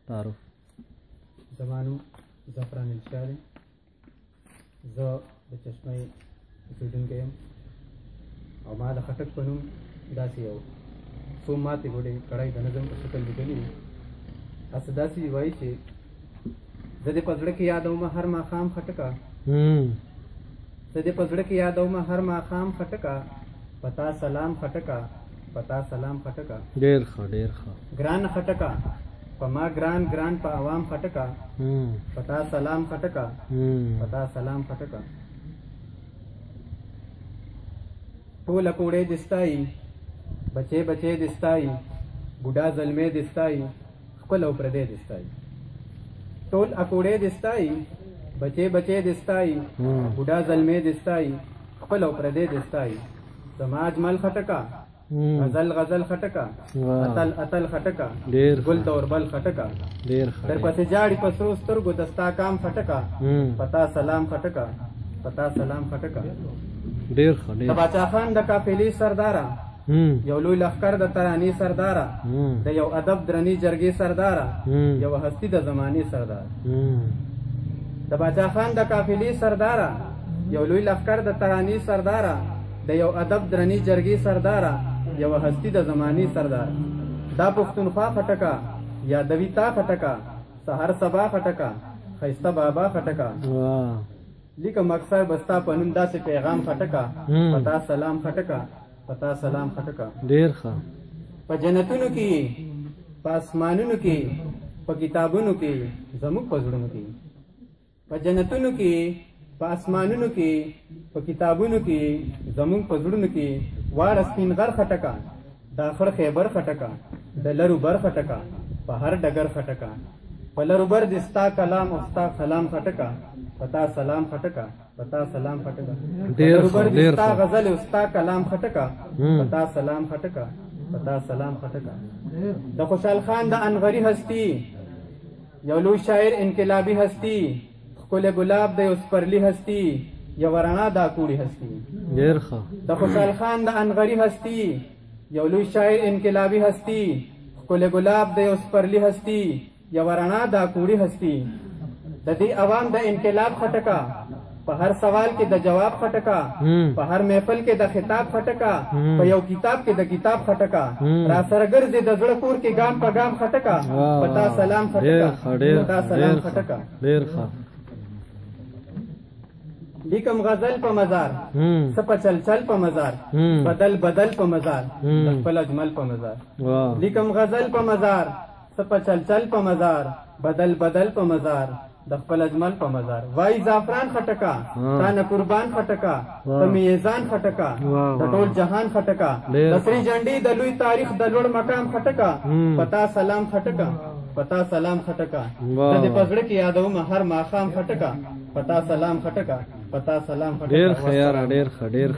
تعارف. زما نوم زعفران الشاه دی. زه د چشمې اوسېدونکی یم او ما د خټک په نوم داسې یو څو ماتې ګوډې کړای د نظم په شکل لیکلي دي. هسې داسې وایي چې زه دې په زړه کې یادوم هر ماښام خټکه، زه دې په زړه کې یادوم هر ماښام خټکه، پتا سلام خټکه، پتا سلام خټکه. ډېر ښه ډېر ښه. ګران خټکه په ما ګران ګران په عوام خټکه، پتا سلام خټکه، پتا سلام خټکه. ټوله کوړې دستایي، بچې بچې دستایي، بوډا زلمې دستایي، خپل او پردې دستایي. ټول اکوړې دستایي، بچې بچې دستایي، بوډا زلمې دستایي، خپل او پردې دستایي. زما اجمل خټکه، غزل غزل خټکه، اتل اتل خټکه، ګل دوربل خټکه. در پسې جاړي په سرو سترګو دستا کام خټکه، پتا سلام خټکه، پتا سلام خټکه. ډېر ښه ډېر. د باچا خان د قافلې سرداره، یو لوی لښکر د ترانې سرداره، د یو ادب درنې جرګې سرداره، یو هستي د زمانې سرداره. د باچا خان د قافلې سرداره، یو لوی لښکر د ترانې سرداره، د یو ادب درنې جرګې سرداره، یو هستي د زمانې سرداره. دا پښتونخوا خټکه، یادوي تا خټکه، سحر سبا خټکه، ښایسته بابا خټکه. لیکم اکثر بستا په نوم داسې پیغام خټکه، پتا سلام خټکه، پتا سلام خټکه. ډېر ښه. په جنتونو کې، په اسمانونو کې، په کتابونو کې، زموږ په زړونو کې. په جنتونو کې، په اسمانونو کې، په کتابونو کې، زموږ په زړونو کې. واړه سپین غر خټکه، د اخر خیبر خټکه، د لرو بر خټکه، په هر ډګر خټکه. په لرو بر د ستا کلام او ستا سلام خټکه، پتا سلام خټکه، پتا سلام خټکه. ډېر ښه ډېر ستا غزل او ستا کلام خټکه، پتا سلام خټکه، پتا سلام خټکه. د خوشحال خان د انغري هستی، یو لوی شاعر انقلابي هستی، ښکلی ګلاب د یو سپرلي هستی، یو رڼا دا کوړي هستی. ډېر ښه. د خوشحال خان د انغري هستی، یو لوی شاعر انقلابي هستی، ښکلی ګلاب د یو سپرلي هستی، یو رڼا دا کوړي هستی. د دې عوام د انقلاب خټکه، په هر سوال کې د جواب خټکه، په هر محفل کې د خطاب خټکه، په یو کتاب کې د کتاب خټکه. را سره ګرځي د زړه کور کې ګام په ګام خټکه، پتا سلام خټکه، پتا سلام خټکه. ډېر ښه. لیکم غزل په مزار، سپه چل چل په مزار، بدل بدل په مزار، د خپل اجمل په مزار. لیکم غزل په مزار، سپه چل چل په مزار، بدل بدل په مزار، د خپل اجمل په مزار. وای زعفران خټکه، تانه قربان خټکه، ته میزان خټکه، د ټول جهان خټکه، د سری جنډې د لوی تاریخ د لوړ مقام خټکه، پتا سلام خټکه، پتا سلام خټکه. د دې په زړه کې یادوم هر ماښام خټکه، پتا سلام خټکه، پتا سلام خټکه. ډېر ښه یاره ډېر ښه ډېر